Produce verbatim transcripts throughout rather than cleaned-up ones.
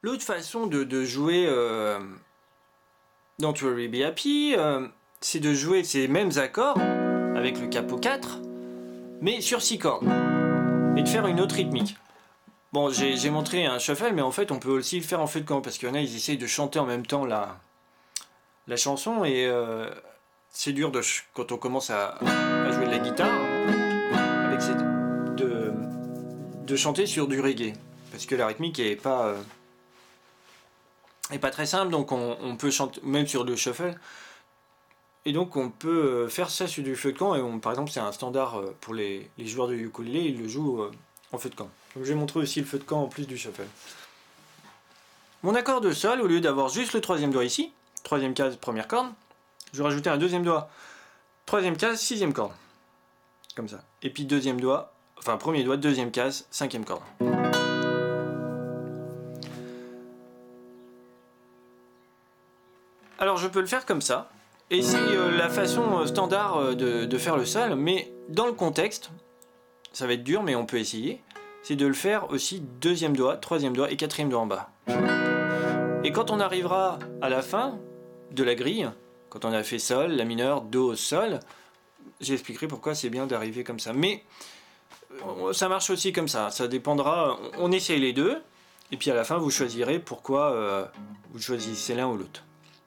l'autre façon de, de jouer euh, dans To Really Be Happy, euh, c'est de jouer ces mêmes accords avec le capo quatre, mais sur six cordes, et de faire une autre rythmique. Bon, j'ai, j'ai montré un shuffle, mais en fait, on peut aussi le faire en feu de camp, parce qu'il y en a, ils essayent de chanter en même temps la, la chanson, et euh, c'est dur de, quand on commence à, à jouer de la guitare, avec cette, de, de chanter sur du reggae, parce que la rythmique est pas, euh, est pas très simple, donc on, on peut chanter, même sur le shuffle, et donc on peut faire ça sur du feu de camp, et on, par exemple, c'est un standard pour les, les joueurs de ukulélé, ils le jouent euh, en feu de camp. Donc je vais montrer aussi le feu de camp en plus du shuffle. Mon accord de sol, au lieu d'avoir juste le troisième doigt ici, troisième case, première corde, je vais rajouter un deuxième doigt, troisième case, sixième corde. Comme ça. Et puis deuxième doigt, enfin premier doigt, deuxième case, cinquième corde. Alors je peux le faire comme ça, et c'est euh, la façon standard de, de faire le sol, mais dans le contexte, ça va être dur, mais on peut essayer. C'est de le faire aussi deuxième doigt, troisième doigt et quatrième doigt en bas. Et quand on arrivera à la fin de la grille, quand on a fait sol, la mineur, do, sol, j'expliquerai pourquoi c'est bien d'arriver comme ça. Mais ça marche aussi comme ça, ça dépendra, on essaye les deux, et puis à la fin vous choisirez pourquoi euh, vous choisissez l'un ou l'autre.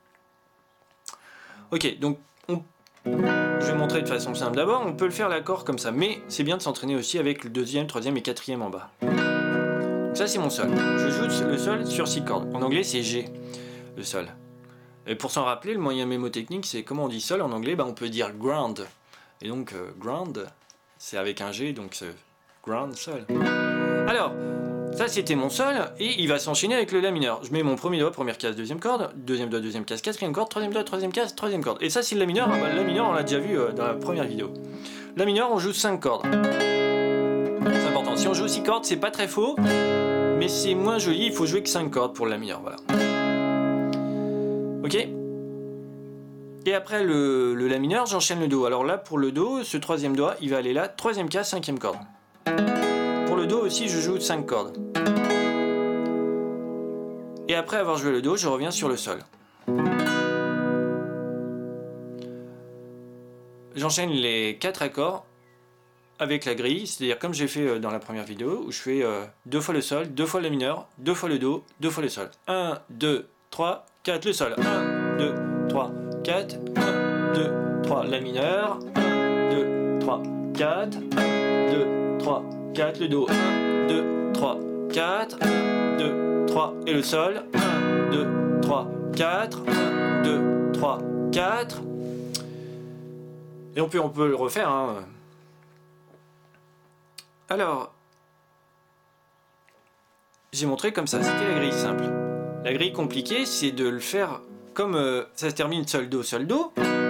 Ok, donc on... je vais montrer de façon simple. D'abord, on peut le faire l'accord comme ça, mais c'est bien de s'entraîner aussi avec le deuxième, troisième et quatrième en bas. Donc ça, c'est mon sol. Je joue le sol sur six cordes. En anglais, c'est G, le sol. Et pour s'en rappeler, le moyen mémotechnique, c'est comment on dit sol en anglais, bah, on peut dire ground. Et donc, euh, ground, c'est avec un G, donc c'est ground, sol. Alors, ça c'était mon sol, et il va s'enchaîner avec le la mineur. Je mets mon premier doigt, première case, deuxième corde, deuxième doigt, deuxième case, quatrième corde, troisième doigt, troisième case, troisième corde. Et ça c'est le la mineur, bah, le la mineur on l'a déjà vu euh, dans la première vidéo. La mineur on joue cinq cordes. C'est important, si on joue six cordes c'est pas très faux, mais c'est moins joli, il faut jouer que cinq cordes pour le la mineur, voilà. Ok. Et après le, le la mineur, j'enchaîne le do. Alors là pour le do, ce troisième doigt, il va aller là, troisième case, cinquième corde. Pour le do aussi, je joue cinq cordes. Et après avoir joué le do, je reviens sur le sol. J'enchaîne les quatre accords avec la grille, c'est-à-dire comme j'ai fait dans la première vidéo, où je fais euh, deux fois le sol, deux fois le mineur, deux fois le do, deux fois le sol. un, deux, trois, quatre, le sol. un, deux, trois, quatre, un, deux, trois, la mineur, un, deux, trois, quatre, un, deux, trois, quatre, le do, un, deux, trois, quatre, un, deux, trois, et le sol, un, deux, trois, quatre, un, deux, trois, quatre, et on peut, on peut le refaire, hein. Alors, j'ai montré comme ça, c'était la grille simple. La grille compliquée, c'est de le faire comme euh, ça se termine sol, do, sol, do.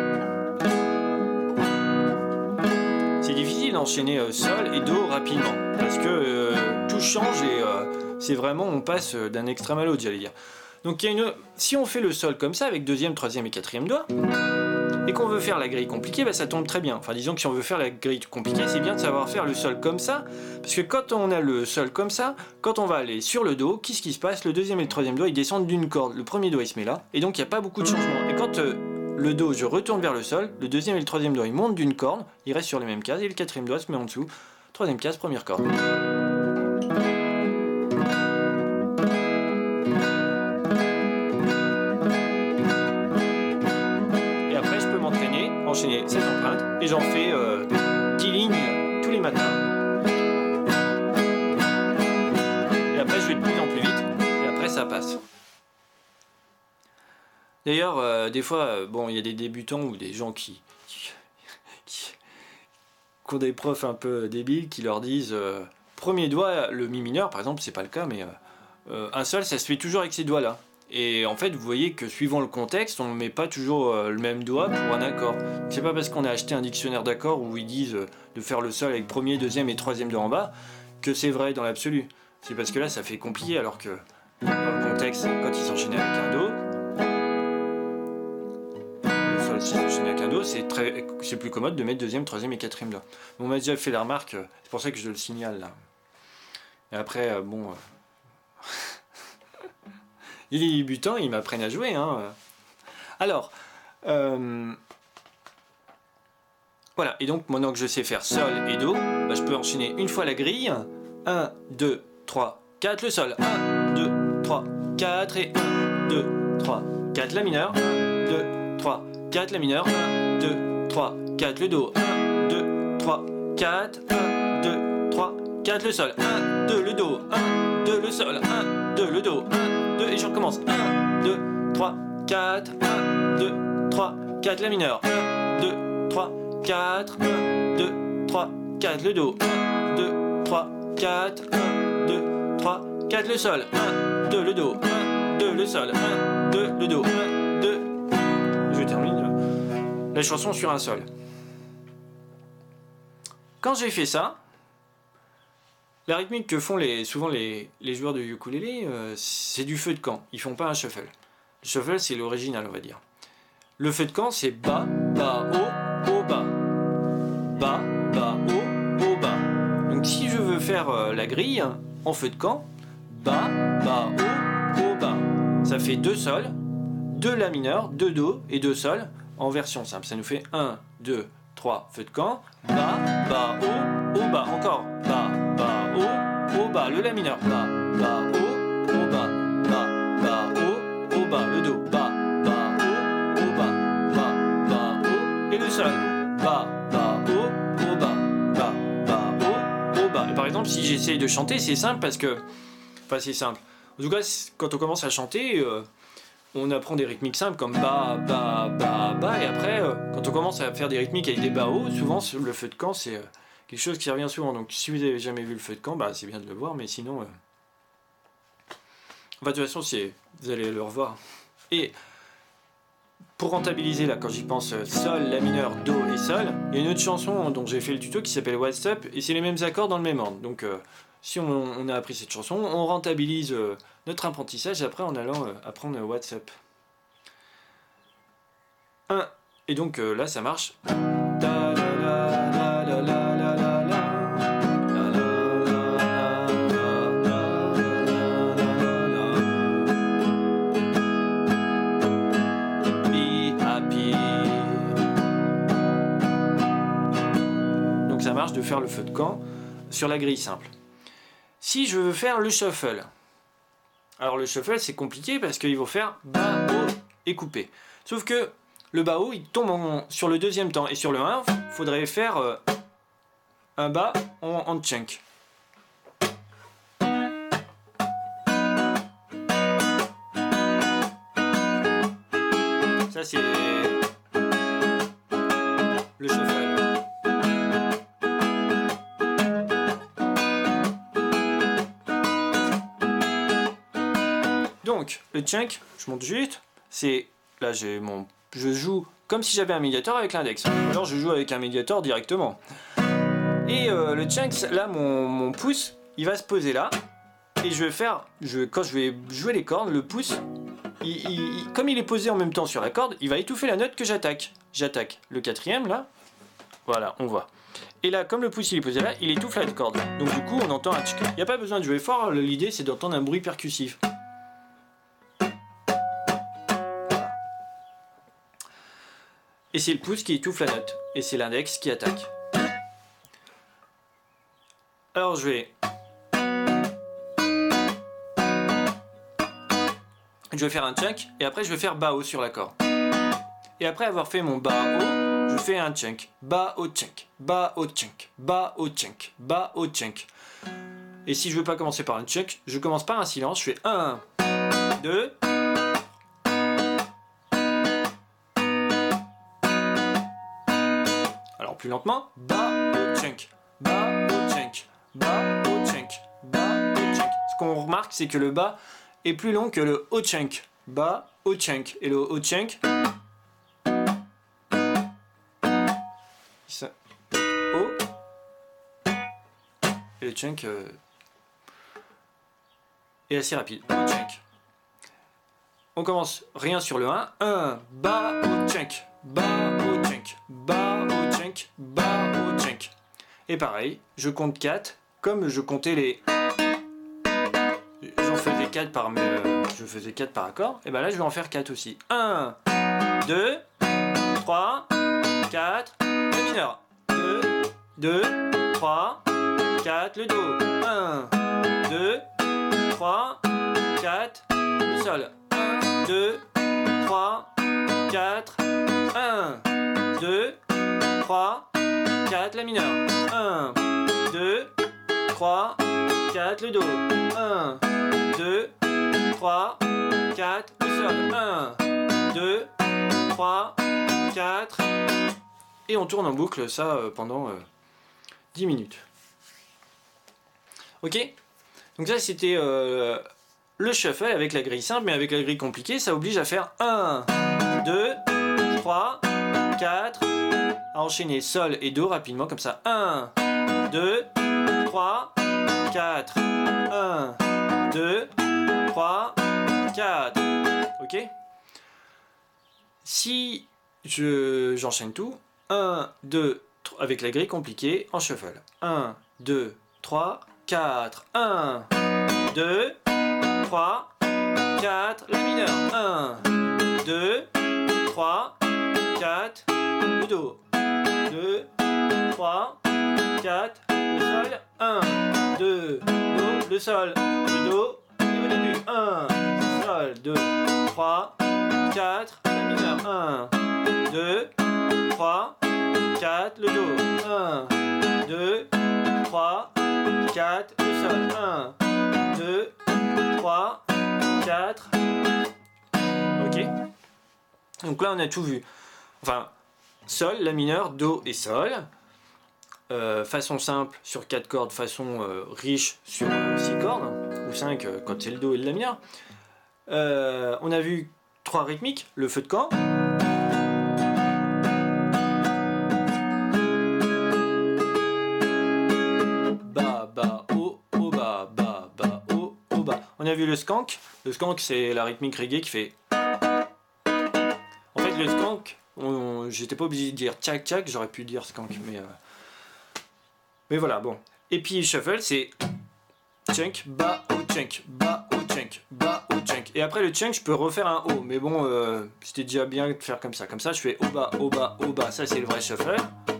C'est difficile d'enchaîner euh, sol et do rapidement, parce que euh, tout change et euh, c'est vraiment, on passe d'un extrême à l'autre, j'allais dire. Donc il y a une... si on fait le sol comme ça, avec deuxième, troisième et quatrième doigt, et qu'on veut faire la grille compliquée, bah, ça tombe très bien. Enfin, disons que si on veut faire la grille compliquée, c'est bien de savoir faire le sol comme ça, parce que quand on a le sol comme ça, quand on va aller sur le do, qu'est-ce qui se passe? Le deuxième et le troisième doigt, ils descendent d'une corde. Le premier doigt, il se met là, et donc il n'y a pas beaucoup de changements. Et quand euh, le do, je retourne vers le sol, le deuxième et le troisième doigt, ils montent d'une corde, ils restent sur les mêmes cases, et le quatrième doigt se met en dessous. Troisième case, première corde. Enchaîner cette empreinte et j'en fais euh, dix lignes tous les matins et après je vais de plus en plus vite et après ça passe. D'ailleurs euh, des fois euh, bon il y a des débutants ou des gens qui, qui, qui, qui ont des profs un peu débiles qui leur disent euh, premier doigt le mi mineur par exemple, c'est pas le cas, mais euh, euh, un sol ça se fait toujours avec ces doigts là. Et en fait, vous voyez que suivant le contexte, on ne met pas toujours euh, le même doigt pour un accord. C'est pas parce qu'on a acheté un dictionnaire d'accords où ils disent euh, de faire le sol avec premier, deuxième et troisième doigt en bas que c'est vrai dans l'absolu. C'est parce que là, ça fait compliqué, alors que dans le contexte, quand ils s'enchaînaient avec un do, le sol s'ils s'enchaînaient avec un do, c'est très, c'est plus commode de mettre deuxième, troisième et quatrième doigt. On m'a déjà fait la remarque, euh, c'est pour ça que je le signale là. Et après, euh, bon. Euh... Les débutants, ils m'apprennent à jouer. Hein. Alors, euh, voilà. Et donc, maintenant que je sais faire Sol et Do, bah, je peux enchaîner une fois la grille. un, deux, trois, quatre, le Sol. un, deux, trois, quatre et un, deux, trois, quatre, la mineure. un, deux, trois, quatre, la mineure. un, deux, trois, quatre, le Do. un, deux, trois, quatre, un, deux, trois, quatre, le Sol. un, deux, le Do. un, deux, le Sol. un, deux, le Do. un, deux, et je recommence. un, deux, trois, quatre, un, deux, trois, quatre, la mineure. un, deux, trois, quatre, un, deux, trois, quatre, le Do. un, deux, trois, quatre, un, deux, trois, quatre, le Sol. un, deux, le Do. un, deux, le Sol. un, deux, le Do. un, deux. Je termine la chanson sur un Sol. Quand j'ai fait ça, la rythmique que font les, souvent les, les joueurs de ukulélé, euh, c'est du feu de camp. Ils font pas un shuffle. Le shuffle, c'est l'original, on va dire. Le feu de camp, c'est bas, bas, haut, haut, bas. Bas, bas, haut, haut, bas. Donc si je veux faire euh, la grille en feu de camp, bas, bas, haut, haut, bas. Ça fait deux sols, deux la mineur, deux do et deux sols en version simple. Ça nous fait un, deux, trois, feu de camp, bas, bas, haut, haut, bas. Encore, bas, bas, haut, haut, bas. Le la mineur, bas, bas, haut, haut, bas. Bas, bas, haut, haut, bas. Le do, bas, bas, haut, haut, bas. Bas, bas, haut. Et le sol, bas, bas, haut, haut, bas. Bas, bas, haut, haut, bas. Et par exemple, si j'essaye de chanter, c'est simple parce que... Enfin, c'est simple. En tout cas, quand on commence à chanter... Euh, on apprend des rythmiques simples comme bas, bas, bas, bas, et après, euh, quand on commence à faire des rythmiques avec des bas hauts, souvent le feu de camp c'est euh, quelque chose qui revient souvent. Donc si vous n'avez jamais vu le feu de camp, bah, c'est bien de le voir, mais sinon, euh... enfin, de toute façon, c'est... vous allez le revoir. Et pour rentabiliser, là, quand j'y pense, euh, Sol, La mineur, Do et Sol, il y a une autre chanson dont j'ai fait le tuto qui s'appelle What's Up, et c'est les mêmes accords dans le même ordre. Donc euh, si on, on a appris cette chanson, on rentabilise euh, notre apprentissage après en allant euh, apprendre What's Up. un. Et donc euh, là ça marche. Be happy. Donc ça marche de faire le feu de camp sur la grille simple. Si je veux faire le shuffle, alors le shuffle c'est compliqué parce qu'il faut faire bas, haut et coupé. Sauf que le bas haut il tombe en, sur le deuxième temps et sur le un, il faudrait faire euh, un bas en, en chunk. Ça c'est le shuffle. Donc, le chunk, je monte juste, c'est, là j'ai mon, je joue comme si j'avais un médiator avec l'index, alors je joue avec un médiator directement. Et euh, le chunk, là mon, mon pouce, il va se poser là, et je vais faire, je, quand je vais jouer les cordes, le pouce, il, il, il, comme il est posé en même temps sur la corde, il va étouffer la note que j'attaque. J'attaque le quatrième là, voilà, on voit. Et là, comme le pouce il est posé là, il étouffe la corde. Donc du coup, on entend un tchk. Il n'y a pas besoin de jouer fort, l'idée c'est d'entendre un bruit percussif. Et c'est le pouce qui étouffe la note. Et c'est l'index qui attaque. Alors je vais... Je vais faire un chunk. Et après je vais faire bas haut sur l'accord. Et après avoir fait mon bas haut, je fais un chunk. Bas haut chunk. Bas haut chunk. Bas haut chunk. Bas haut chunk. Et si je veux pas commencer par un chunk, je commence par un silence. Je fais un, deux... plus lentement, bas, haut, chunk, bas, haut, chunk, bas, haut, chunk, bas, haut, chunk. Ce qu'on remarque, c'est que le bas est plus long que le haut chunk, bas, haut chunk, et le haut chunk, ça, haut, et le chunk euh, est assez rapide, haut chunk. On commence rien sur le un, un, bas, haut, chunk, bas, haut, chunk, bas, haut, chunk, bas, haut, chunk. Et pareil, je compte quatre, comme je comptais les... je faisais quatre par, euh, je faisais quatre par accord, et ben là je vais en faire quatre aussi. un, deux, trois, quatre, le mineur. deux, deux, trois, quatre, le do. un, deux, trois, quatre, le sol. un, deux, trois, quatre, un, deux, trois, quatre, la mineure. un, deux, trois, quatre, le do. un, deux, trois, quatre, le sol. un, deux, trois, quatre. Et on tourne en boucle ça euh, pendant euh, dix minutes. Ok? Donc ça c'était euh, le shuffle avec la grille simple, mais avec la grille compliquée, ça oblige à faire un, deux, trois, quatre, à enchaîner sol et do rapidement comme ça. un, deux, trois, quatre, un, deux, trois, quatre. Ok? Si je, j'enchaîne tout, un, deux, trois, avec la grille compliquée en shuffle. un, deux, trois, quatre, un, deux, trois, quatre, la mineure. un, deux, trois, quatre, le do. deux, trois, quatre, le sol. un, deux, do, le sol, le do, et au début. un, sol, deux, trois, quatre, la mineure. un, deux, trois, quatre, le do. un, deux, trois, quatre, le sol. un, deux, trois, quatre. Ok. Donc là on a tout vu. Enfin, sol, la mineure, do et sol. Euh, façon simple sur quatre cordes, façon euh, riche sur euh, six cordes, ou cinq euh, quand c'est le do et le la mineure. Euh, on a vu trois rythmiques, le feu de camp. Ba, ba, o, o, ba, ba, ba, o, o, ba. On a vu le skank. Le skank c'est la rythmique reggae qui fait... En fait le skank, j'étais pas obligé de dire tchac tchac, j'aurais pu dire skank, mais... Euh... Mais voilà, bon. Et puis shuffle, c'est chunk, ba, o, chunk, ba, o, chunk, ba, o, chunk. Et après le chunk, je peux refaire un O. Mais bon, euh, c'était déjà bien de faire comme ça. Comme ça, je fais o, ba, o, ba, o, ba. Ça, c'est le vrai shuffle.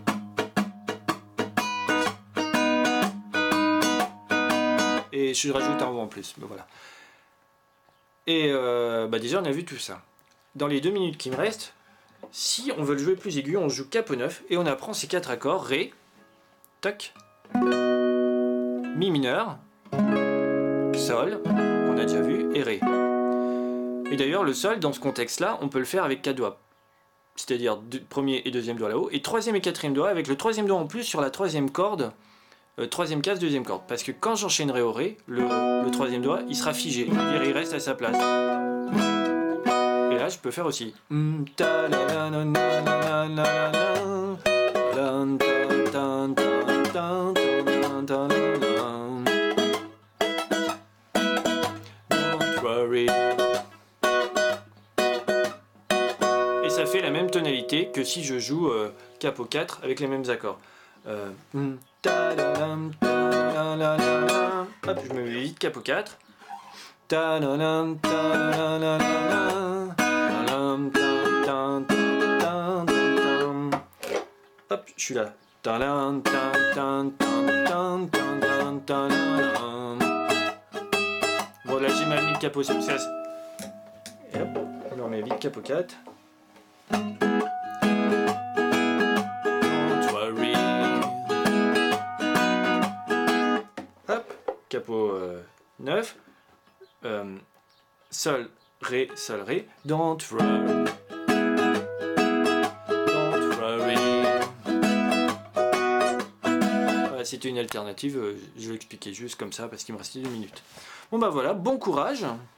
Et je rajoute un O en plus. Mais voilà. Et euh, bah déjà, on a vu tout ça. Dans les deux minutes qui me restent, si on veut le jouer plus aigu, on joue capot neuf et on apprend ces quatre accords. Ré, toc, mi mineur, sol, qu'on a déjà vu, et ré. Et d'ailleurs, le sol, dans ce contexte-là, on peut le faire avec quatre doigts. C'est-à-dire premier et deuxième doigt là-haut, et troisième et quatrième doigt, avec le troisième doigt en plus sur la troisième corde, euh, troisième case, deuxième corde. Parce que quand j'enchaînerai au ré, le, le troisième doigt, il sera figé, c'est-à-dire il reste à sa place. Et là, je peux faire aussi. Et ça fait la même tonalité que si je joue euh, capot quatre avec les mêmes accords. Euh, hop, je me mets vite capot quatre. Hop, je suis là. Bon, là j'ai mal mis le capot, c'est pour ça. Et hop, on en met vite capot quatre. Don't worry. Hop, capot euh, neuf. Euh, sol, ré, sol, ré. Don't worry. C'était une alternative, je vais l'expliquer juste comme ça parce qu'il me restait deux minutes. Bon bah voilà, bon courage.